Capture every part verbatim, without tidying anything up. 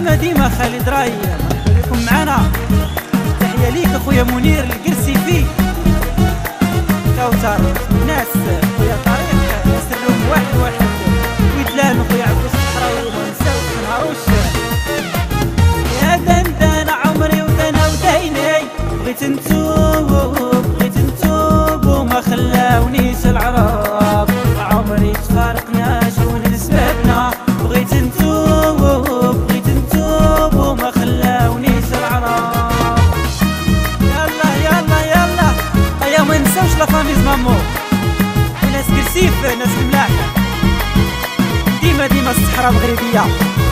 ديما ديما خالد راي مرحبا بكم معانا. تحية ليك اخويا منير القرسي فيه كوثر الناس، خويا طريق يسرهم واحد واحد ويدلان اخويا عبد الصحراوي وما نساوش منهاروش. يا دندان عمري ودنا وديني بغيت نتوب بغيت نتوب وما خلاونيش العرب، عمري تفارقنا شون سببنا بغيت نتوب بغيت نتوب وما خلاونيش العرب. يلا يلا يلا هيا ما نساوش لا فاميز مامو وناس كرسيف ناس الملاحة ديما ديما الصحراء مغربية.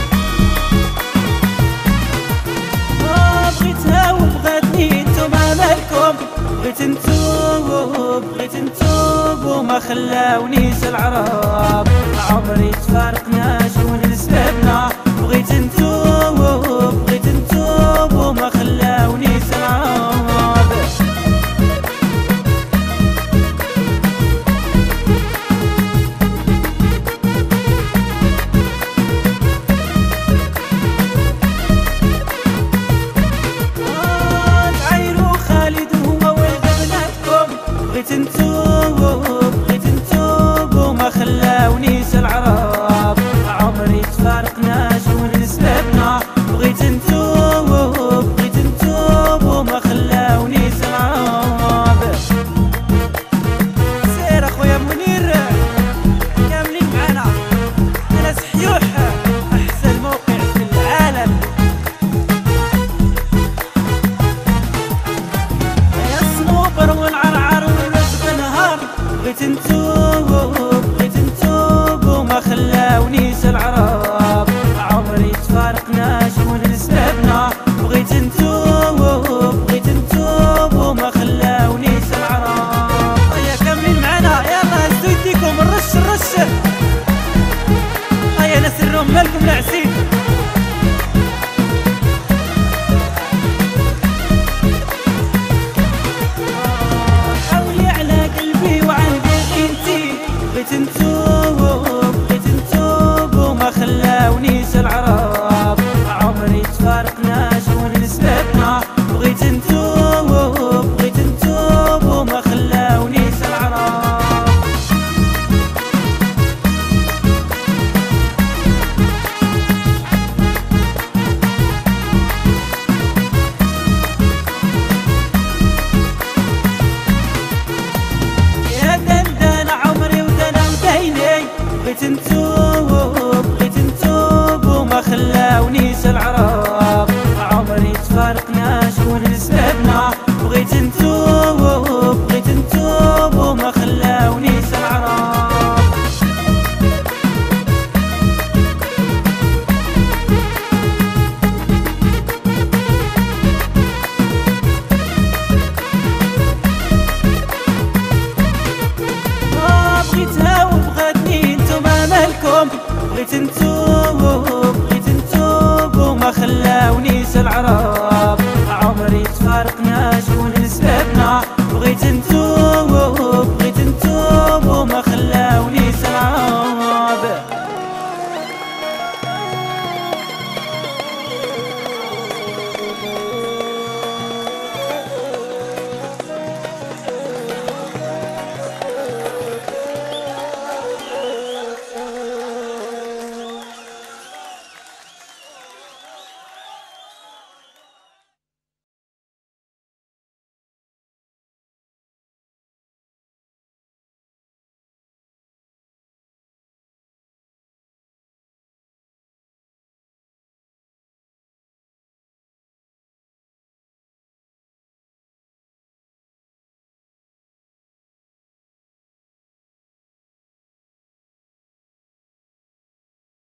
بغيتها وبغاتني نتوما مالكم بغيت نتوب بغيت نتوب وما خلاونيش العرب، عمري تفارقنا شون سببنا بغيت نتوب بغيت نتوب وما خلاونيش العرب. بغيت نتوب بغيت نتوب وما خلاونيش العرب، عمري تفارقنا شون سببنا بغيت نتوب بغيت نتوب وما خلاونيش العرب. سير اخويا منير كاملين معانا انا سحيوح احسن موقع في العالم. يا صنوبر والعرعر بغيت نتوب بغيت نتوب وما خلاونيش العرب، عمري تفارقنا شون سببنا بغيت نتوب بغيت نتوب وما خلاونيش العرب. هيا كاملين معانا يلا هزو يديكم الرش الرش. هيا ناس الروم مالكم ناعسين. بغيت نتوب بغيت نتوب وما خلاونيش العرب، عمري تفارقنا شون سببنا بغيت نتوب بغيت نتوب وما خلاونيش العرب. يا دندان عمري بغيت نتوب بغيت نتوب وما خلاونيش العرب، عمري تفارقنا شون سببنا بغيت نتوب بغيت نتوب وما خلاونيش العرب. بغيتها وبغاتني نتوما مالكم بغيت